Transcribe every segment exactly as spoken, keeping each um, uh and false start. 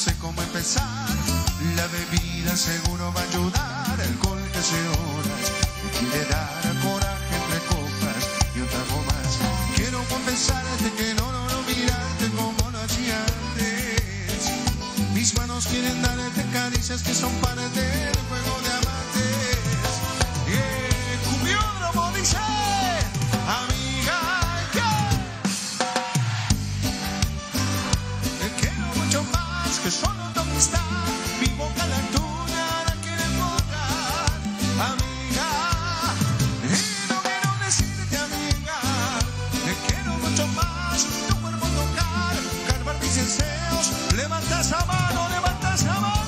sé cómo empezar. La bebida seguro va a ayudar. Alcohol que hace horas me quiere dar coraje entre copas y un trago más. Quiero confesarte que no logro mirarte como lo hacía antes. Mis manos quieren darte caricias que son parte del juego de amantes. Yeah, Cumbiódromo dice, amiga, yeah. Te quiero mucho más que solo tu amistad. Mi boca la tuya la quiere encontrar, amiga. Y no quiero decirte, amiga, te quiero mucho más. Tu cuerpo tocar, calmar mis deseos. Levanta esa mano, levanta esa mano.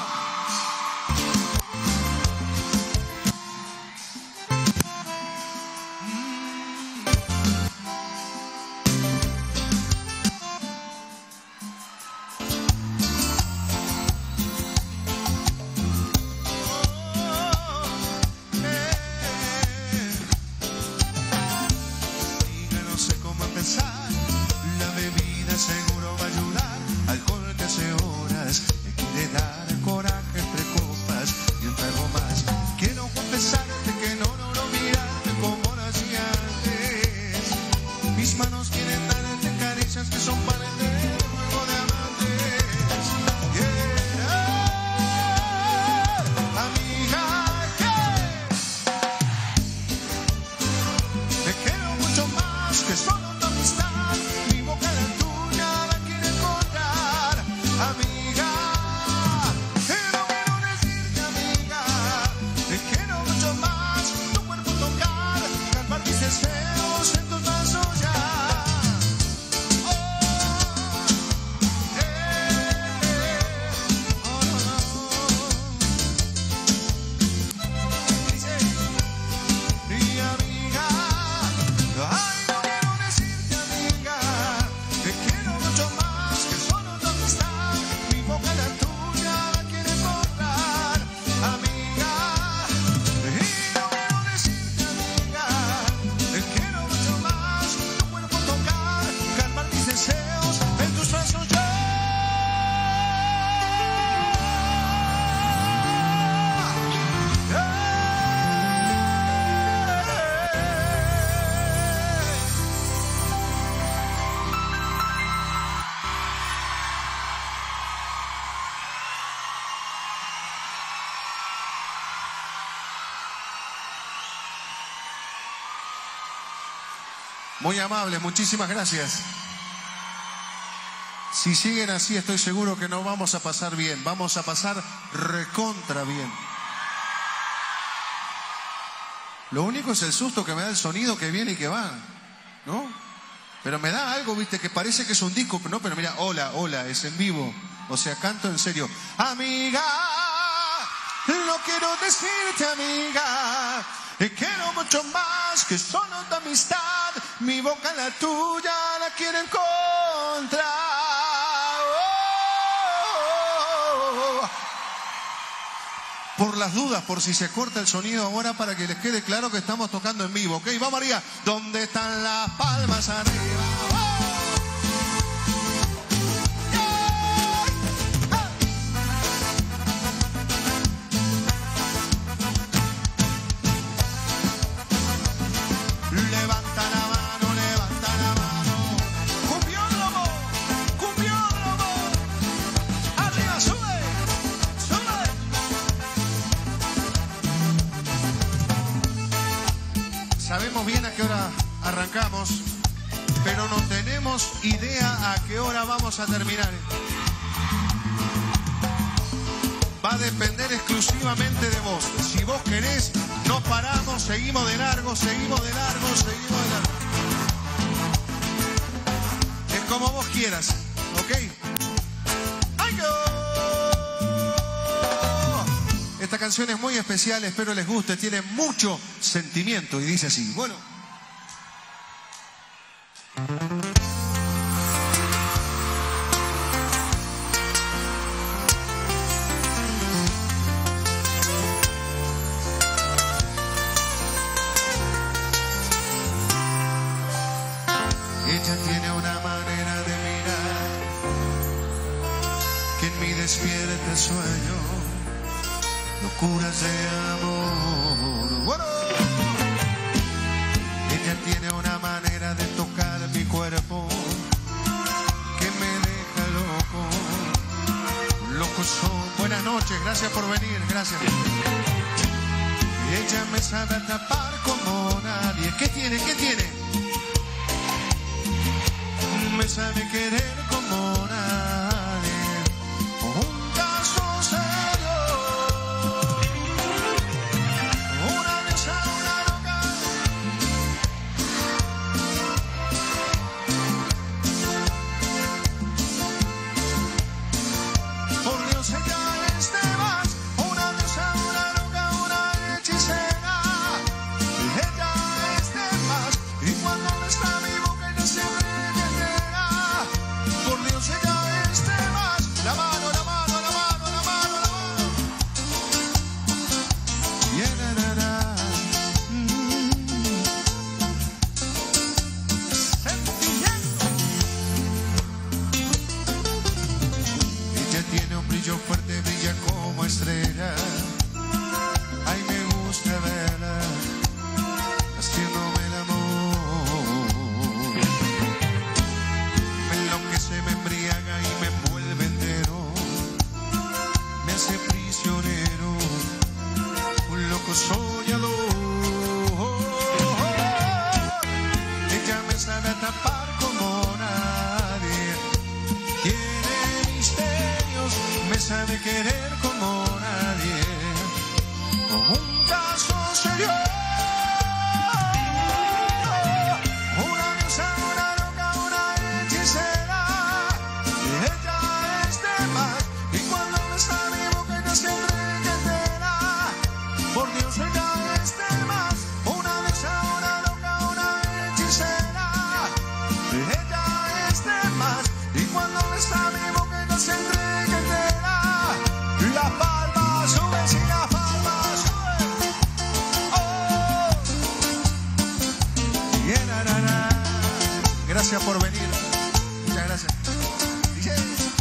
La bebida seguro va a ayudar. Alcohol que hace horas me quiere dar coraje entre copas y un trago más. Quiero confesarte que no logro mirarte como lo hacía antes. Mis manos quieren darte caricias que son parte del juego de amantes. Yeah. Amiga, yeah. Te quiero mucho más que solo tu amistad. Mi boca la tuya la quiere encontrar, amiga. Y no quiero decirte, amiga, te quiero mucho más. Tu cuerpo tocar, calmar mis deseos en tus brazos ya. Oh, eh, eh, oh, no, no. Dice, y amiga, ay, no quiero decirte, amiga, te quiero mucho más que solo tu amistad. Mi boca la tuya la quiere encontrar, amiga. Y no quiero decirte, amiga, te quiero mucho más. Tu cuerpo tocar, calmar mis deseos en tus brazos ya. Muy amable, muchísimas gracias. Si siguen así, estoy seguro que no vamos a pasar bien. Vamos a pasar recontra bien. Lo único es el susto que me da el sonido que viene y que va, ¿no? Pero me da algo, viste, que parece que es un disco, ¿no? Pero mira, hola, hola, es en vivo. O sea, canto en serio. Amiga, no quiero decirte, amiga, te quiero mucho más que solo tu amistad. Mi boca la tuya la quiere encontrar. Oh. Por las dudas, por si se corta el sonido ahora, para que les quede claro que estamos tocando en vivo, ¿ok? Vamos, María. ¿Dónde están las palmas arriba? Sabemos bien a qué hora arrancamos, pero no tenemos idea a qué hora vamos a terminar. Va a depender exclusivamente de vos. Si vos querés, no paramos, seguimos de largo, seguimos de largo, seguimos de largo. Es como vos quieras, ¿ok? ¡Ay, yo! Esta canción es muy especial, espero les guste, tiene mucho sentimiento y dice así, bueno. Ella tiene una manera de mirar que en mi despierta el sueño, locuras de amor. Bueno, ella tiene una manera de tocar mi cuerpo que me deja loco. Loco son. Buenas noches, gracias por venir, gracias. Ella me sabe atrapar como nadie. ¿Qué tiene? ¿Qué tiene? Me sabe querer como nadie. Un caso serio. Una diosa, una loca. Por Dios, ella es de más. Una diosa, una loca, una hechicera. Ella es de más. Y cuando no está mi boca, ella siempre entera. Por Dios, ella es de más. La mano, la mano, la mano, la mano, la mano. Yeah, na, na, na. Mm. Sentimiento. Ella tiene un brillo fuerte, brilla como estrella. Ay, me gusta verla haciéndome el amor. Me enloquece, me embriaga y me envuelve entero. Me hace prisionero, un loco soñador. Ella me sabe atrapar como nadie. Tiene misterios, me sabe querer como nadie. Un caso serio. Una diosa, una loca, una hechicera. Ella es de más. Y cuando no está mi boca, ella siempre entera. Por Dios, ella es de más. Una diosa, una loca, una hechicera. Ella es de más. Y cuando no está mi boca, ella siempre entera. Las palmas suben, si las palmas suben. Oh. Yeah, na, na, na. Gracias por venir. Muchas gracias. Dice.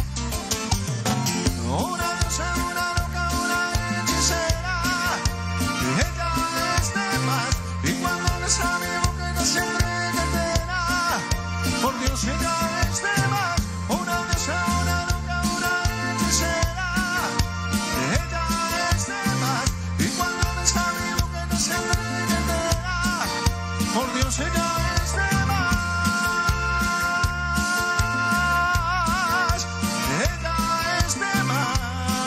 Una diosa, una loca, una hechicera. Ella es de más. Y cuando no está mi boca, ella siempre entera. Por Dios, ella es de más. Una diosa, una loca, una hechicera. Ella es de más. Y cuando no está mi boca, ella siempre entera. Por Dios, ella es de más. Ella es de más.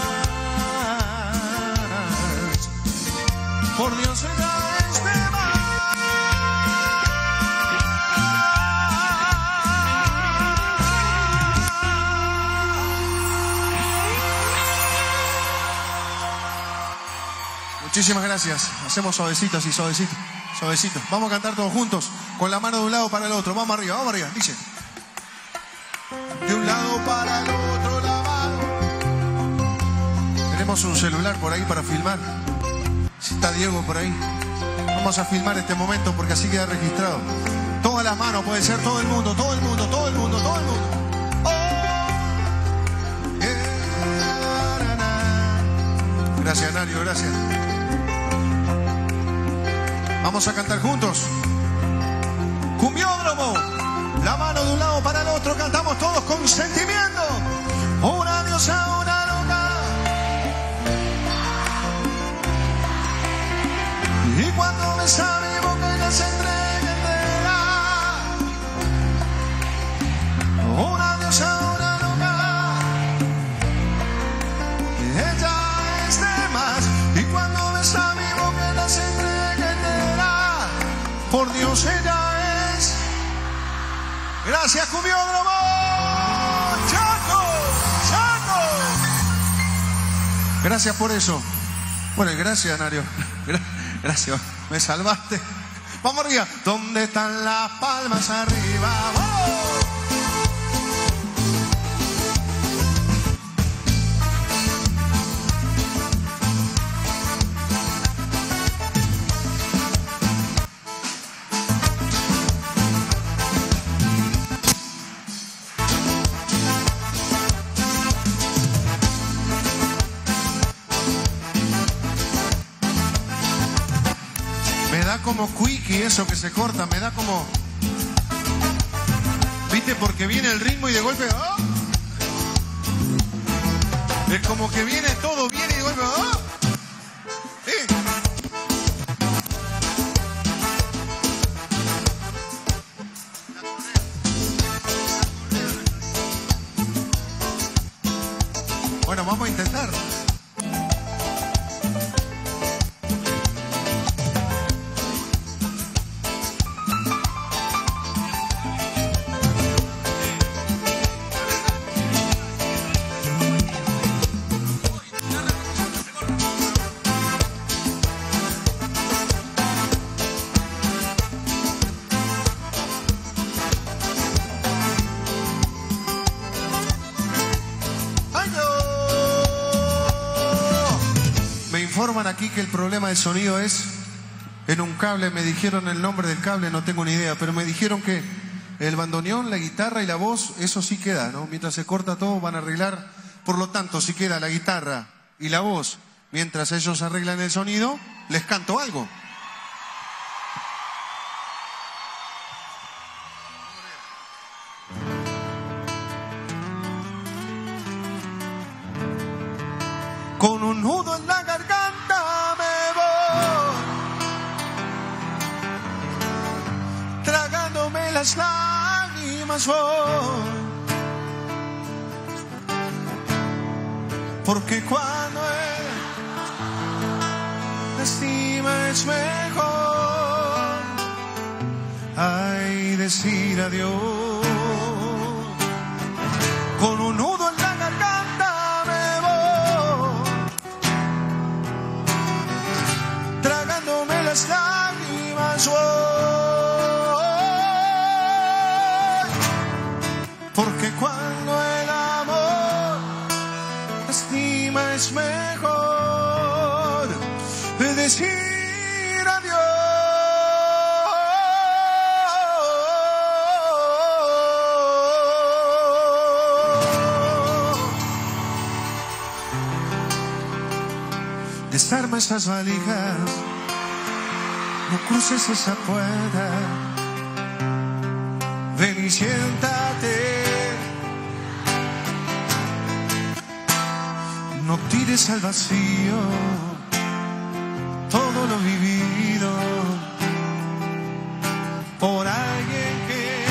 Por Dios, ella es de más. Muchísimas gracias. Hacemos suavecito, así, suavecito, suavecito. Vamos a cantar todos juntos, con la mano de un lado para el otro. Vamos arriba, vamos arriba. Dice. De un lado para el otro la mano. Tenemos un celular por ahí para filmar. Si está Diego por ahí. Vamos a filmar este momento porque así queda registrado. Todas las manos, puede ser todo el mundo, todo el mundo, todo el mundo, todo el mundo. Oh, yeah, na, na. Gracias, Nario, gracias. Vamos a cantar juntos. Cumbiódromo. La mano de un lado para el otro. Cantamos todos con sentimiento. Una diosa, una loca. Y cuando besa mi boca, ella se entrega entera. Una diosa, una loca. Ella es de más. Y cuando besa mi boca, ella se entrega entera. Por Dios, ella es. Gracias, Cumbiódromo. Chaco, Chaco. Gracias por eso. Bueno, y gracias, Nario. Gracias, me salvaste. Vamos arriba. ¿Dónde están las palmas arriba? ¡Vamos! como quickie eso que se corta, me da como... ¿Viste? Porque viene el ritmo y de golpe... ¡oh! Es como que viene todo, viene y de golpe... ¡oh! ¿Sí? Bueno, vamos a intentar. Informan aquí que el problema del sonido es en un cable. Me dijeron el nombre del cable, no tengo ni idea, pero me dijeron que el bandoneón, la guitarra y la voz, eso sí queda, ¿no? Mientras se corta todo van a arreglar. Por lo tanto, si queda la guitarra y la voz, mientras ellos arreglan el sonido, les canto algo. Con un nudo en la garganta me voy, tragándome las lágrimas voy, porque cuando él lastima es mejor, ay, decir adiós. Con un nudo en la garganta me voy, tragándome las lágrimas voy, porque cuando el amor lastima es mejor decir adiós. Desarma esas valijas, no cruces esa puerta, ven y siéntate, no tires al vacío todo lo vivido por alguien que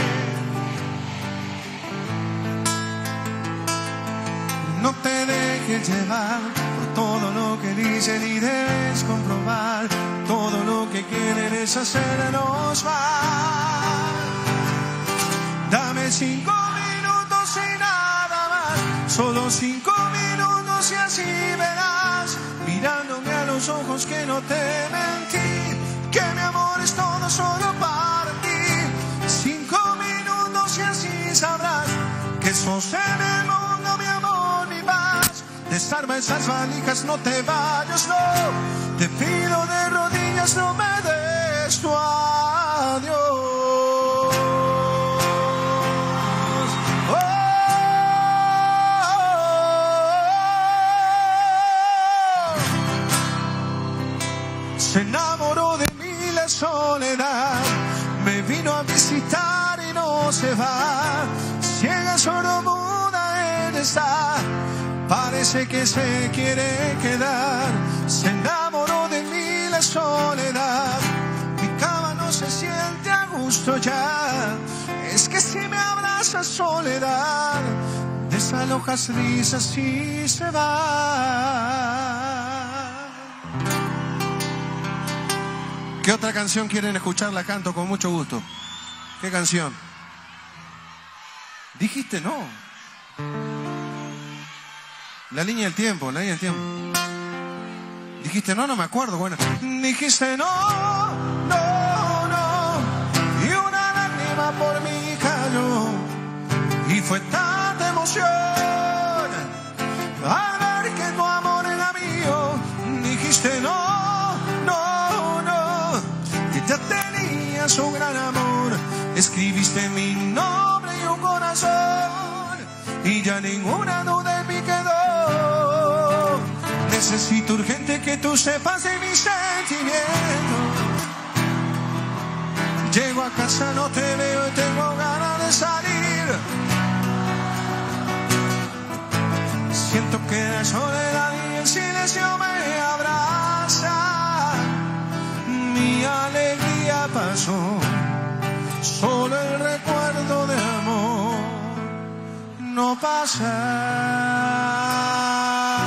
no te dejes llevar por todo lo que dicen y debes comprobar. Todo lo que quieren es hacernos mal. Dame cinco minutos y nada más, solo cinco minutos y así verás, mirándome a los ojos que no te mentí, que mi amor es todo solo para ti. Cinco minutos y así sabrás que sos en el mundo mi amor, mi paz. Desarma esas valijas, no te vayas, no. Te pido de rodillas, no me des tu adiós. Oh, se enamoró de mí la soledad, me vino a visitar y no se va. Ciega, sordomuda él está, parece que se quiere quedar. Se enamoró de mí la soledad, mi cama no se siente a gusto ya. Es que si me abrazas soledad, desalojas risas y se va. ¿Qué otra canción quieren escuchar? La canto con mucho gusto. ¿Qué canción? Dijiste no. La línea del tiempo, la línea del tiempo. Dijiste no, no me acuerdo. Bueno, dijiste no, no, no. Y una lágrima por mí cayó. Y fue tanta emoción al ver que tu amor era mío. Dijiste no, no, no. Que ya tenías un gran amor. Escribiste mi nombre y un corazón, y ya ninguna duda en mí quedó. Necesito urgente que tú sepas de mis sentimientos, Llego a casa, no te veo y tengo ganas de salir. Siento que la soledad y el silencio me abraza. Mi alegría pasó, solo el recuerdo de amor no pasa.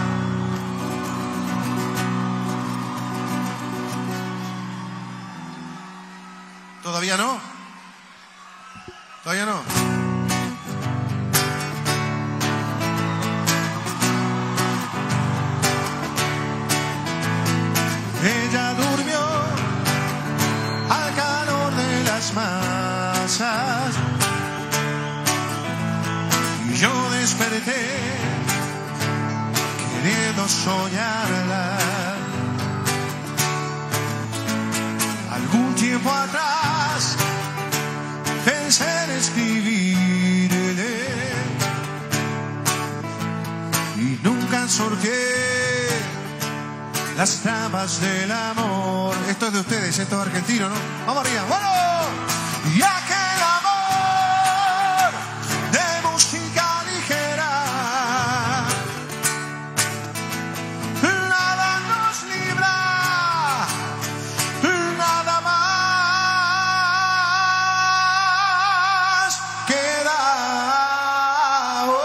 ¿Todavía no? ¿Todavía no? Ella durmió al calor de las masas y yo desperté queriendo soñarla. Algún tiempo atrás pensé en escribirle y nunca sorteé las trampas del amor. Esto es de ustedes, esto es argentino, ¿no? Vamos arriba, bueno. Y aquel amor de música ligera, nada nos libra, nada más queda. Oh.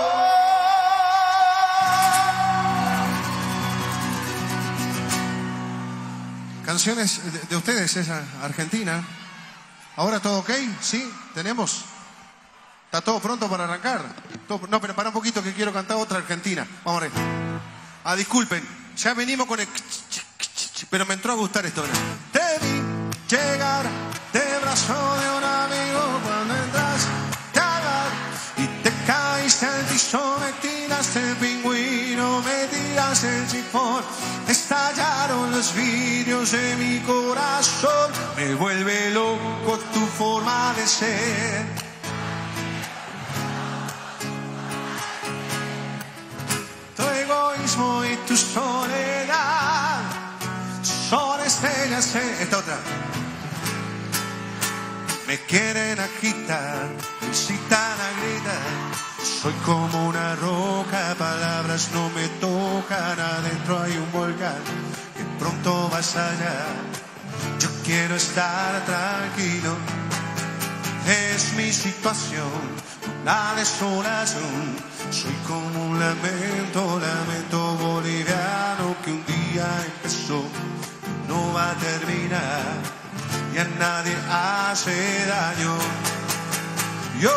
Canciones de, de ustedes, esa Argentina. ¿Ahora todo ok? ¿Sí? ¿Tenemos? ¿Está todo pronto para arrancar? Todo, no, pero para un poquito que quiero cantar otra Argentina. Vamos a ver. Ah, disculpen, ya venimos con el... Pero me entró a gustar esto, ¿no? Te vi llegar de brazo de un amigo cuando entras a hablar y te caíste al piso, me tiraste el pingüino, me tiraste el chifón. Estallaron los vidrios de mi corazón. Me vuelve loco tu forma de ser. Tu egoísmo y tu soledad son estrellas en... Esta otra. Me quieren agitar, me incitan a gritar. Soy como una roca, palabras no me tocan. Adentro hay un volcán que pronto va a estallar. Yo quiero estar tranquilo, es mi situación, la desolación. Soy como un lamento, lamento boliviano que un día empezó, no va a terminar y a nadie hace daño. Yo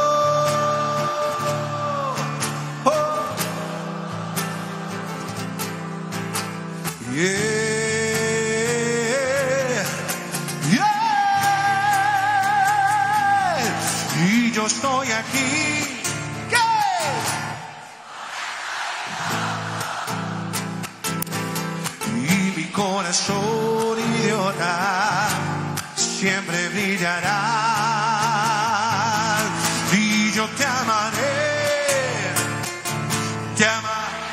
Yeah, yeah. Y yo estoy aquí. Yeah. Y mi corazón idiota siempre brillará. Y yo te amaré, te amaré.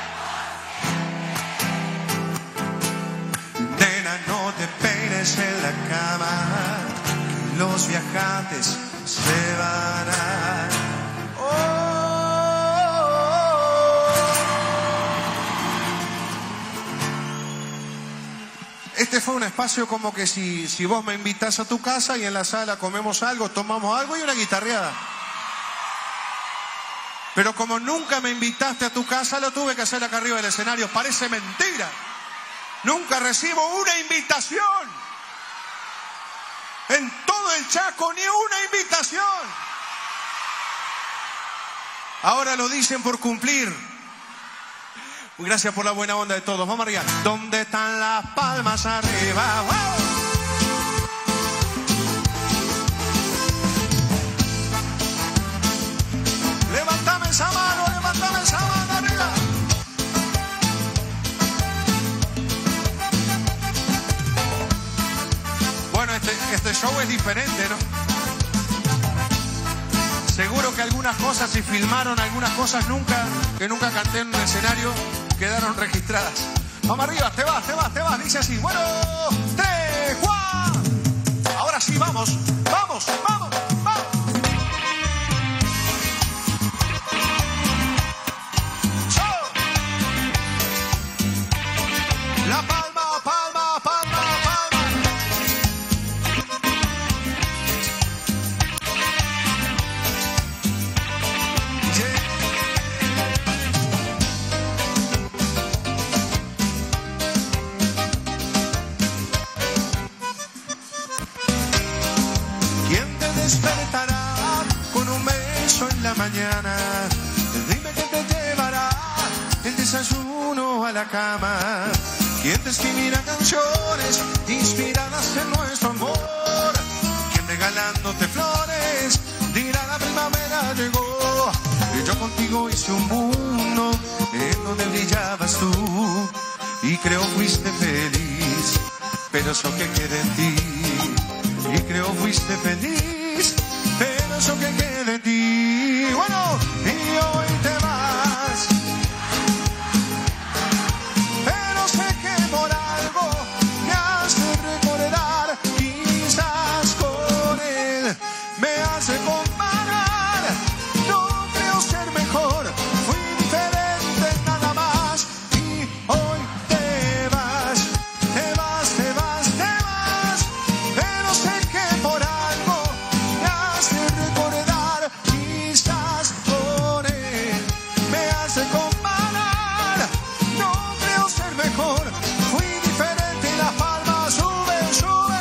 En la cama, que los viajantes se van a... Oh. Este fue un espacio como que si, si vos me invitás a tu casa y en la sala comemos algo, tomamos algo y una guitarreada. Pero como nunca me invitaste a tu casa, lo tuve que hacer acá arriba del escenario. Parece mentira. Nunca recibo una invitación. En todo el Chaco, ni una invitación. Ahora lo dicen por cumplir. Gracias por la buena onda de todos. Vamos arriba. ¿Dónde están las palmas arriba? ¡Wow! Levántame esa mano, levántame esa mano arriba. Bueno, este, este show es diferente, ¿no? Seguro que algunas cosas, si filmaron algunas cosas nunca, que nunca canté en un escenario, quedaron registradas. Vamos arriba, te vas, te vas, te vas, dice así. Bueno, tres, cuatro. Ahora sí. así, vamos, vamos, vamos, vamos. La palma, palma, palma, palma. Yeah. ¿Quién te despertará con un beso en la mañana? Dime que te llevará el desayuno a la cama. ¿Quién te escribirá canciones inspiradas en nuestro amor? ¿Quién regalándote flores dirá la primavera llegó? Y yo contigo hice un mundo en donde brillabas tú y creo fuiste feliz, pero eso que queda en ti. Y creo fuiste feliz, pero eso que queda en ti. Bueno, y hoy te vas. Se comparar, no creo ser mejor, fui diferente nada más y hoy te vas, te vas, te vas, te vas, pero sé que por algo me hace recordar, quizás con él me hace comparar, no creo ser mejor, fui diferente y la palma sube, sube.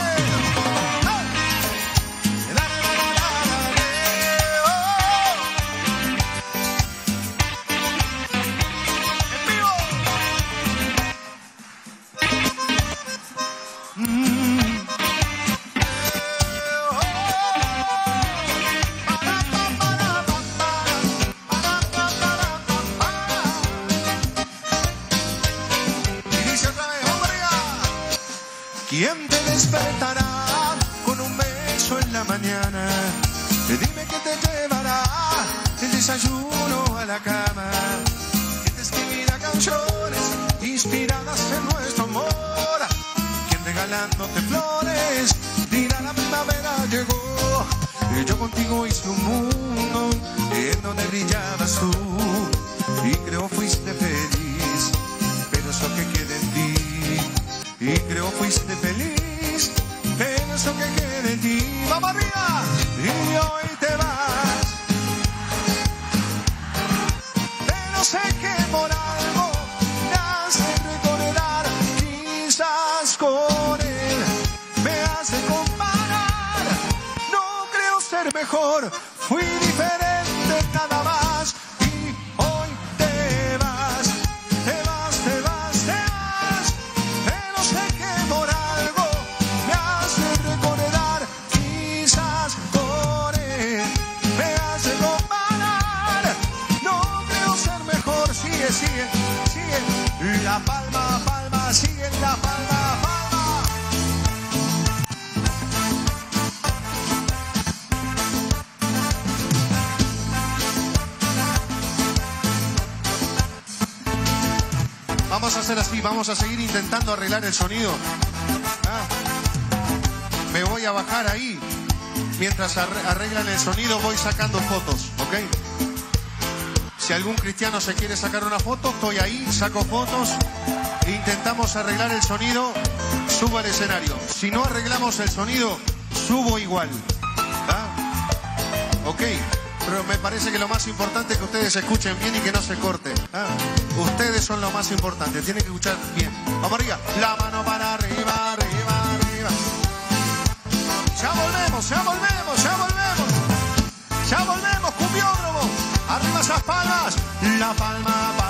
¿Quién te despertará con un beso en la mañana? Dime que te llevará el desayuno a la cama. ¿Quién te escribirá canciones inspiradas en nuestro amor? ¿Quién regalándote flores dirá la primavera llegó? Y yo contigo hice un mundo en donde brillabas tú y creo fuiste feliz, pero eso que queda en ti. Y creo fuiste feliz, pero eso que queda en ti. ¡Vamos arriba! Y hoy te vas. Pero sé que por algo me hace recordar. Quizás con él me hace comparar. No creo ser mejor, fui diferente nada más. Y hoy te vas, te vas, te vas, te vas. Sé que por algo me hace recordar, quizás con él me hace comparar. No creo ser mejor, sigue, sigue, sigue. La palma, palma, sigue la palma, palma. Vamos a hacer así, vamos a seguir intentando arreglar el sonido. Ah, me voy a bajar ahí. Mientras arreglan el sonido voy sacando fotos, ¿ok? Si algún cristiano se quiere sacar una foto, estoy ahí, saco fotos. Intentamos arreglar el sonido, subo al escenario. Si no arreglamos el sonido, subo igual. ¿Ah? ¿Ok? Pero me parece que lo más importante es que ustedes escuchen bien y que no se corte. ¿Ah? Ustedes son lo más importante, tienen que escuchar bien. Vamos arriba, la mano para arriba, arriba, arriba. Ya volvemos, ya volvemos, ya volvemos. Ya volvemos, cumbiódromo. Arriba esas palmas, la palma.